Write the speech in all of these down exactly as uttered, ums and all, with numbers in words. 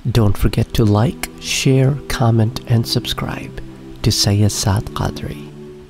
Don't forget to like, share, comment and subscribe to Sayyid Saad Qadri.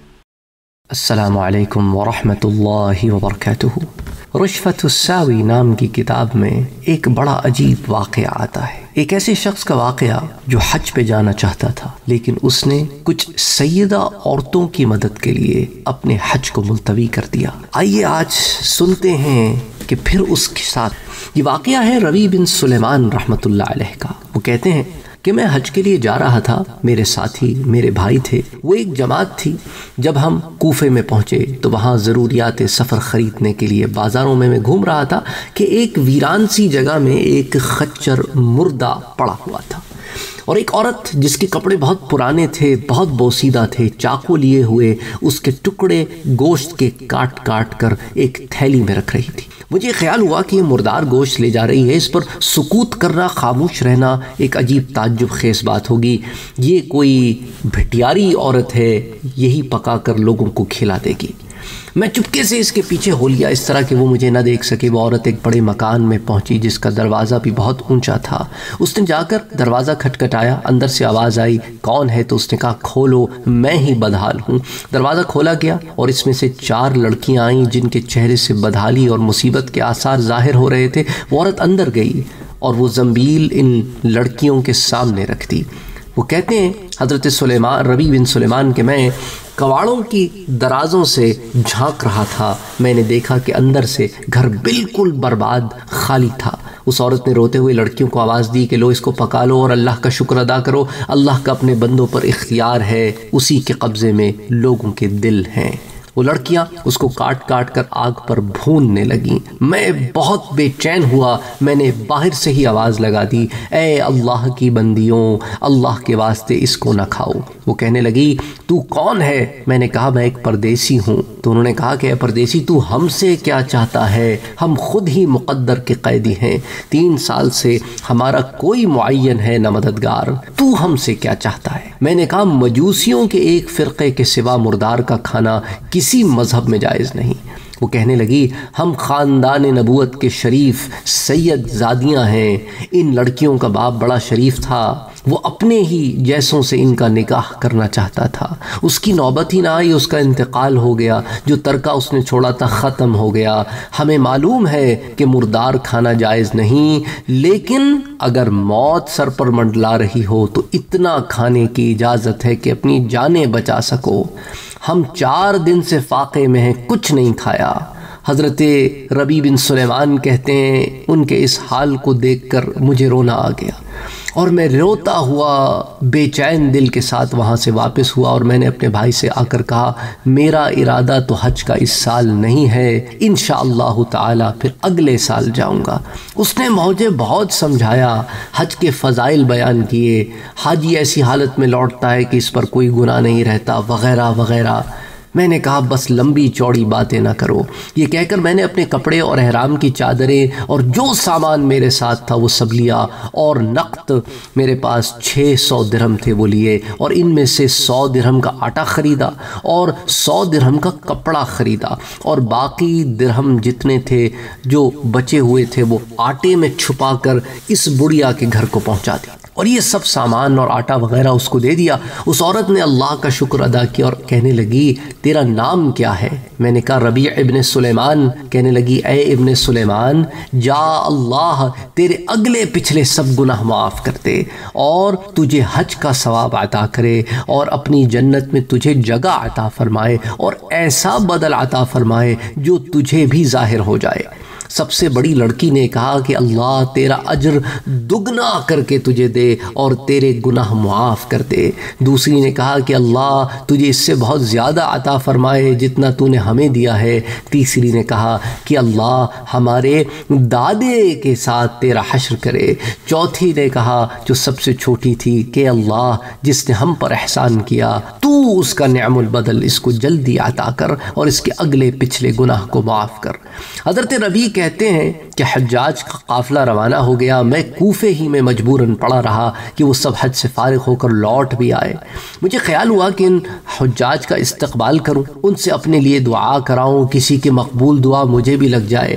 السلام علیکم ورحمۃ اللہ وبرکاتہ۔ رشفۃ الساوی نام کی کتاب میں ایک بڑا عجیب واقعہ آتا ہے۔ ایک ایسے شخص کا واقعہ جو حج پہ جانا چاہتا تھا، لیکن اس نے کچھ سیدہ عورتوں کی مدد کے لیے اپنے حج کو ملتوی کر دیا۔ آئیے آج سنتے ہیں کہ پھر اس کے ساتھ یہ واقعہ ہے ربیع بن سلیمان رحمۃ اللہ علیہ کا۔ وہ کہتے ہیں کہ میں حج کے لیے جا رہا تھا، میرے ساتھی میرے بھائی تھے، وہ ایک جماعت تھی۔ جب ہم کوفے میں پہنچے تو وہاں ضروریات سفر خریدنے کے لیے بازاروں میں میں گھوم رہا تھا کہ ایک ویران سی جگہ میں ایک خچر مردہ پڑا ہوا تھا، اور ایک عورت جس کے کپڑے بہت پرانے تھے، بہت بوسیدہ تھے، چاقو لیے ہوئے اس کے ٹکڑے گوشت کے کاٹ کاٹ کر ایک تھیلی میں رکھ رہی تھی۔ مجھے خیال ہوا کہ یہ مردار گوشت لے جا رہی ہے، اس پر سکوت کرنا، خاموش رہنا ایک عجیب تعجب خیز بات ہوگی۔ یہ کوئی بھٹیاری عورت ہے، یہی پکا کر لوگوں کو کھلا دے گی۔ میں چپکے سے اس کے پیچھے ہو لیا، اس طرح کہ وہ مجھے نہ دیکھ سکے۔ وہ عورت ایک بڑے مکان میں پہنچی جس کا دروازہ بھی بہت اونچا تھا۔ اس نے جا کر دروازہ کھٹکھٹایا، اندر سے آواز آئی، کون ہے؟ تو اس نے کہا کھولو، میں ہی بدحال ہوں۔ دروازہ کھولا گیا اور اس میں سے چار لڑکیاں آئیں جن کے چہرے سے بدحالی اور مصیبت کے آثار ظاہر ہو رہے تھے۔ وہ عورت اندر گئی اور وہ زنبیل ان لڑکیوں کے سامنے رکھ دی۔ وہ کہتے ہیں حضرت سلیمان ربیع بن سلیمان کہ میں کواڑوں کی درازوں سے جھانک رہا تھا، میں نے دیکھا کہ اندر سے گھر بالکل برباد خالی تھا۔ اس عورت نے روتے ہوئے لڑکیوں کو آواز دی کہ لو اس کو پکا لو اور اللہ کا شکر ادا کرو، اللہ کا اپنے بندوں پر اختیار ہے، اسی کے قبضے میں لوگوں کے دل ہیں۔ وہ لڑکیاں اس کو کاٹ کاٹ کر آگ پر بھوننے لگیں۔ میں بہت بے چین ہوا، میں نے باہر سے ہی آواز لگا دی، اے اللہ کی بندیوں، اللہ کے واسطے اس کو نہ کھاؤ۔ وہ کہنے لگی تو کون ہے؟ میں نے کہا میں ایک پردیسی ہوں۔ تو انہوں نے کہا کہ اے پردیسی تو ہم سے کیا چاہتا ہے؟ ہم خود ہی مقدر کے قیدی ہیں، تین سال سے ہمارا کوئی معین ہے نہ مددگار، تو ہم سے کیا چاہتا ہے؟ میں نے کہا مجوسیوں کے ایک فرقے کے سوا مردار کا کھانا کسی مذہب میں جائز نہیں۔ وہ کہنے لگی ہم خاندان نبوت کے شریف سید زادیاں ہیں، ان لڑکیوں کا باپ بڑا شریف تھا، وہ اپنے ہی جیسوں سے ان کا نکاح کرنا چاہتا تھا، اس کی نوبت ہی نہ آئی، اس کا انتقال ہو گیا، جو ترکہ اس نے چھوڑا تھا ختم ہو گیا۔ ہمیں معلوم ہے کہ مردار کھانا جائز نہیں، لیکن اگر موت سر پر منڈلا رہی ہو تو اتنا کھانے کی اجازت ہے کہ اپنی جانیں بچا سکو۔ ہم چار دن سے فاقے میں ہیں، کچھ نہیں کھایا۔ حضرت ربیع بن سلیمان کہتے ہیں ان کے اس حال کو دیکھ کر مجھے رونا آ گیا، اور میں روتا ہوا بے چین دل کے ساتھ وہاں سے واپس ہوا، اور میں نے اپنے بھائی سے آ کر کہا میرا ارادہ تو حج کا اس سال نہیں ہے، انشاءاللہ تعالی پھر اگلے سال جاؤں گا۔ اس نے مجھے بہت سمجھایا، حج کے فضائل بیان کیے، حاجی ایسی حالت میں لوٹتا ہے کہ اس پر کوئی گناہ نہیں رہتا، وغیرہ وغیرہ۔ میں نے کہا بس لمبی چوڑی باتیں نہ کرو۔ یہ کہہ کر میں نے اپنے کپڑے اور احرام کی چادریں اور جو سامان میرے ساتھ تھا وہ سب لیا، اور نقد میرے پاس چھ سو درہم تھے وہ لیے، اور ان میں سے سو درہم کا آٹا خریدا اور سو درہم کا کپڑا خریدا، اور باقی درہم جتنے تھے جو بچے ہوئے تھے وہ آٹے میں چھپا کر اس بڑھیا کے گھر کو پہنچا دی، اور یہ سب سامان اور آٹا وغیرہ اس کو دے دیا۔ اس عورت نے اللہ کا شکر ادا کیا اور کہنے لگی تیرا نام کیا ہے؟ میں نے کہا ربیع ابن سلیمان۔ کہنے لگی اے ابن سلیمان، جا اللہ تیرے اگلے پچھلے سب گناہ معاف کرتے اور تجھے حج کا ثواب عطا کرے، اور اپنی جنت میں تجھے جگہ عطا فرمائے، اور ایسا بدل عطا فرمائے جو تجھے بھی ظاہر ہو جائے۔ سب سے بڑی لڑکی نے کہا کہ اللہ تیرا اجر دگنا کر کے تجھے دے اور تیرے گناہ معاف کر دے۔ دوسری نے کہا کہ اللہ تجھے اس سے بہت زیادہ عطا فرمائے جتنا تو نے ہمیں دیا ہے۔ تیسری نے کہا کہ اللہ ہمارے دادے کے ساتھ تیرا حشر کرے۔ چوتھی نے کہا جو سب سے چھوٹی تھی کہ اللہ جس نے ہم پر احسان کیا تو اس کا نعم البدل اس کو جلدی عطا کر اور اس کے اگلے پچھلے گناہ کو معاف کر۔ حضرت ربیع کہتے ہیں کہ حجاج کا قافلہ روانہ ہو گیا، میں کوفے ہی میں مجبوراً پڑا رہا کہ وہ سب حج سے فارغ ہو کر لوٹ بھی آئے۔ مجھے خیال ہوا کہ ان حجاج کا استقبال کروں، ان سے اپنے لیے دعا کراؤں، کسی کی مقبول دعا مجھے بھی لگ جائے۔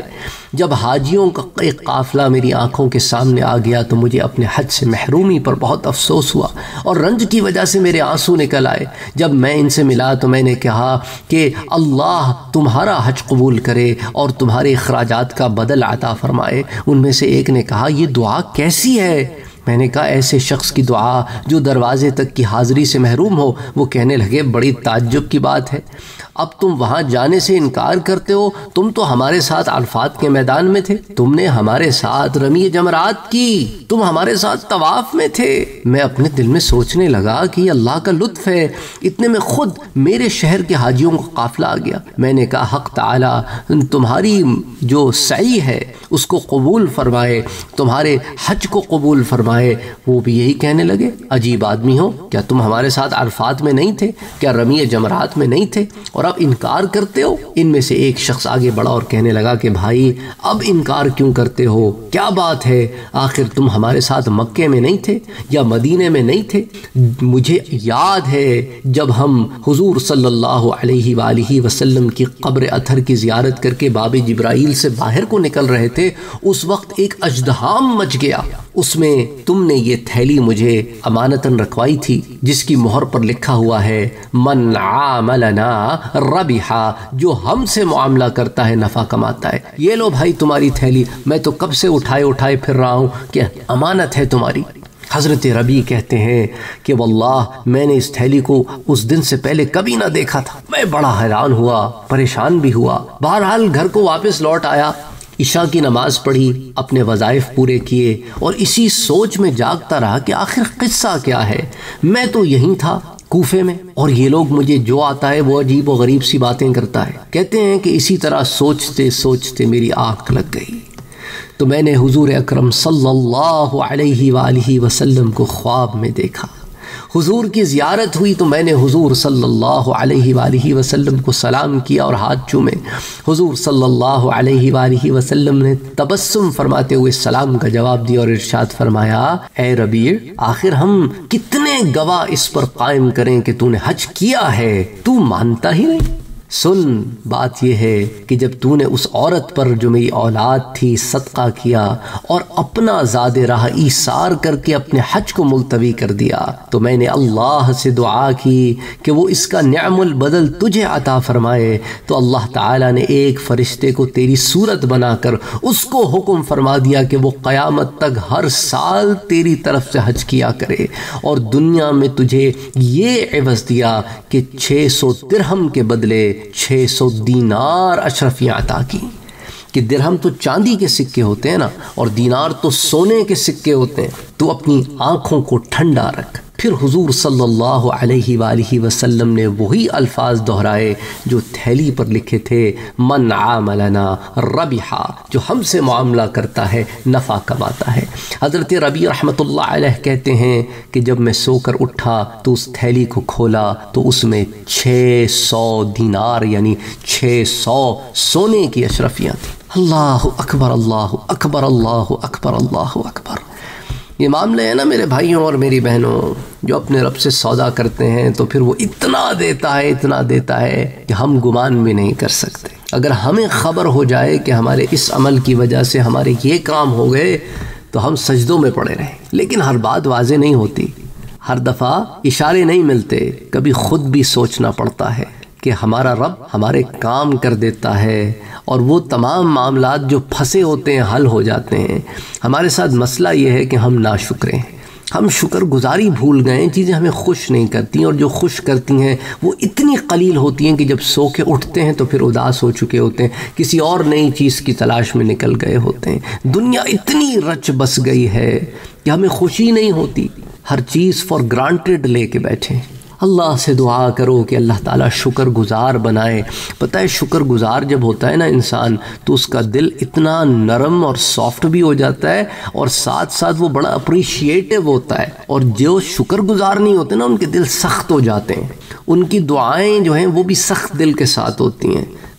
جب حاجیوں کا ایک قافلہ میری آنکھوں کے سامنے آ گیا تو مجھے اپنے حج سے محرومی پر بہت افسوس ہوا اور رنج کی وجہ سے میرے آنسو نکل آئے۔ جب میں ان سے ملا تو میں نے کہا کہ اللہ تمہارا حج قبول کرے اور تمہارے اخراجات کا بدل عطا فرمائے۔ ان میں سے ایک نے کہا یہ دعا کیسی ہے؟ میں نے کہا ایسے شخص کی دعا جو دروازے تک کی حاضری سے محروم ہو۔ وہ کہنے لگے بڑی تعجب کی بات ہے، اب تم وہاں جانے سے انکار کرتے ہو؟ تم تو ہمارے ساتھ عرفات کے میدان میں تھے، تم نے ہمارے ساتھ رمی جمرات کی، تم ہمارے ساتھ طواف میں تھے۔ میں اپنے دل میں سوچنے لگا کہ یہ اللہ کا لطف ہے، اتنے میں خود میرے شہر کے حاجیوں کا قافلہ آ گیا۔ میں نے کہا حق تعالی تمہاری جو سعی ہے اس کو قبول فرمائے، تمہارے حج کو قبول فرمائے۔ وہ بھی یہی کہنے لگے عجیب آدمی ہو، کیا تم ہمارے ساتھ عرفات میں نہیں تھے؟ کیا رمی جمرات میں نہیں تھے اور اب انکار کرتے ہو؟ ان میں سے ایک شخص آگے بڑھا اور کہنے لگا کہ بھائی اب انکار کیوں کرتے ہو؟ کیا بات ہے؟ آخر تم ہمارے ساتھ مکے میں نہیں تھے یا مدینے میں نہیں تھے؟ مجھے یاد ہے جب ہم حضور صلی اللہ علیہ وآلہ وسلم کی قبر اطہر کی زیارت کر کے باب جبرائیل سے باہر کو نکل رہے تھے، اس وقت ایک اژدہام مچ گیا، اس میں تم نے یہ تھیلی مجھے امانتاً رکھوائی تھی جس کی مہر پر لکھا ہوا ہے من عاملنا ربحا، جو ہم سے معاملہ کرتا ہے نفع کماتا ہے۔ یہ لو بھائی تمہاری تھیلی، میں تو کب سے اٹھائے اٹھائے پھر رہا ہوں کہ امانت ہے تمہاری۔ حضرت ربیع کہتے ہیں کہ واللہ میں نے اس تھیلی کو اس دن سے پہلے کبھی نہ دیکھا تھا، میں بڑا حیران ہوا، پریشان بھی ہوا۔ بہرحال گھر کو واپس لوٹ آیا، عشاء کی نماز پڑھی، اپنے وظائف پورے کیے اور اسی سوچ میں جاگتا رہا کہ آخر قصہ کیا ہے۔ میں تو یہیں تھا کوفے میں اور یہ لوگ مجھے جو آتا ہے وہ عجیب و غریب سی باتیں کرتا ہے۔ کہتے ہیں کہ اسی طرح سوچتے سوچتے میری آنکھ لگ گئی تو میں نے حضور اکرم صلی اللہ علیہ وآلہ وسلم کو خواب میں دیکھا۔ حضور کی زیارت ہوئی تو میں نے حضور صلی اللہ علیہ وآلہ وسلم کو سلام کیا اور ہاتھ چومے۔ حضور صلی اللہ علیہ وآلہ وسلم نے تبسم فرماتے ہوئے سلام کا جواب دیا اور ارشاد فرمایا اے ربیع، آخر ہم کتنے گواہ اس پر قائم کریں کہ تو نے حج کیا ہے، تو مانتا ہی نہیں۔ سن، بات یہ ہے کہ جب تو نے اس عورت پر جو میری اولاد تھی صدقہ کیا اور اپنا زاد راہ ایثار کر کے اپنے حج کو ملتوی کر دیا تو میں نے اللہ سے دعا کی کہ وہ اس کا نعم البدل تجھے عطا فرمائے، تو اللہ تعالیٰ نے ایک فرشتے کو تیری صورت بنا کر اس کو حکم فرما دیا کہ وہ قیامت تک ہر سال تیری طرف سے حج کیا کرے، اور دنیا میں تجھے یہ عوض دیا کہ چھ سو درہم کے بدلے چھ سو دینار اشرفیاں عطا کی۔ کہ درہم تو چاندی کے سکے ہوتے ہیں نا، اور دینار تو سونے کے سکے ہوتے ہیں۔ تو اپنی آنکھوں کو ٹھنڈا رکھ۔ پھر حضور صلی اللہ علیہ وآلہ وسلم نے وہی الفاظ دہرائے جو تھیلی پر لکھے تھے، من عاملنا ربحا، جو ہم سے معاملہ کرتا ہے نفع کماتا ہے۔ حضرت ربیع رحمۃ اللہ علیہ کہتے ہیں کہ جب میں سو کر اٹھا تو اس تھیلی کو کھولا تو اس میں چھ سو دینار یعنی چھ سو سونے کی اشرفیاں تھیں۔ اللہ اکبر، اللہ اکبر، اللہ اکبر، اللہ اکبر۔ یہ معاملے ہیں نا میرے بھائیوں اور میری بہنوں، جو اپنے رب سے سودا کرتے ہیں تو پھر وہ اتنا دیتا ہے اتنا دیتا ہے کہ ہم گمان بھی نہیں کر سکتے۔ اگر ہمیں خبر ہو جائے کہ ہمارے اس عمل کی وجہ سے ہمارے یہ کام ہو گئے تو ہم سجدوں میں پڑے رہیں، لیکن ہر بات واضح نہیں ہوتی، ہر دفعہ اشارے نہیں ملتے، کبھی خود بھی سوچنا پڑتا ہے کہ ہمارا رب ہمارے کام کر دیتا ہے اور وہ تمام معاملات جو پھنسے ہوتے ہیں حل ہو جاتے ہیں۔ ہمارے ساتھ مسئلہ یہ ہے کہ ہم ناشکرے ہیں، ہم شکر گزاری بھول گئے ہیں، چیزیں ہمیں خوش نہیں کرتی، اور جو خوش کرتی ہیں وہ اتنی قلیل ہوتی ہیں کہ جب سو کے اٹھتے ہیں تو پھر اداس ہو چکے ہوتے ہیں، کسی اور نئی چیز کی تلاش میں نکل گئے ہوتے ہیں۔ دنیا اتنی رچ بس گئی ہے کہ ہمیں خوشی نہیں ہوتی، ہر چیز فار گرانٹیڈ لے کے بیٹھے۔ اللہ سے دعا کرو کہ اللہ تعالیٰ شکر گزار بنائے۔ پتہ ہے شکر گزار جب ہوتا ہے نا انسان تو اس کا دل اتنا نرم اور سافٹ بھی ہو جاتا ہے، اور ساتھ ساتھ وہ بڑا اپریشیٹو ہوتا ہے، اور جو شکر گزار نہیں ہوتے نا ان کے دل سخت ہو جاتے ہیں، ان کی دعائیں جو ہیں وہ بھی سخت دل کے ساتھ ہوتی ہیں۔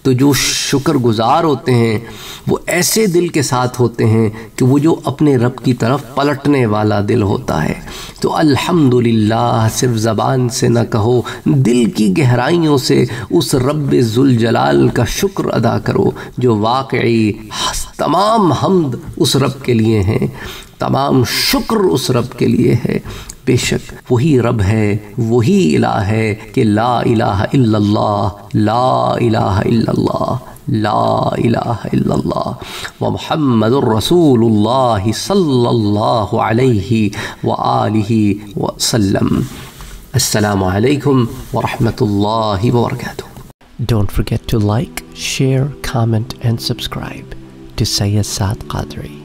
تو جو شکر گزار ہوتے ہیں وہ ایسے دل کے ساتھ ہوتے ہیں کہ وہ جو اپنے رب کی طرف پلٹنے والا دل ہوتا ہے۔ تو الحمدللہ صرف زبان سے نہ کہو، دل کی گہرائیوں سے اس رب ذوالجلال کا شکر ادا کرو جو واقعی تمام حمد اس رب کے لیے ہیں، تمام شکر اس رب کے لیے ہے۔ بے شک وہی رب ہے، وہی الہ ہے کہ لا الہ الا اللہ، لا الہ الا اللہ، لا الہ الا اللہ ومحمد الرسول اللہ صلی اللہ علیہ وآلہ وسلم۔ السلام علیکم ورحمۃ اللہ وبرکاتہ۔ Don't forget to like, share, comment and subscribe to Sayyid Saad Qadri.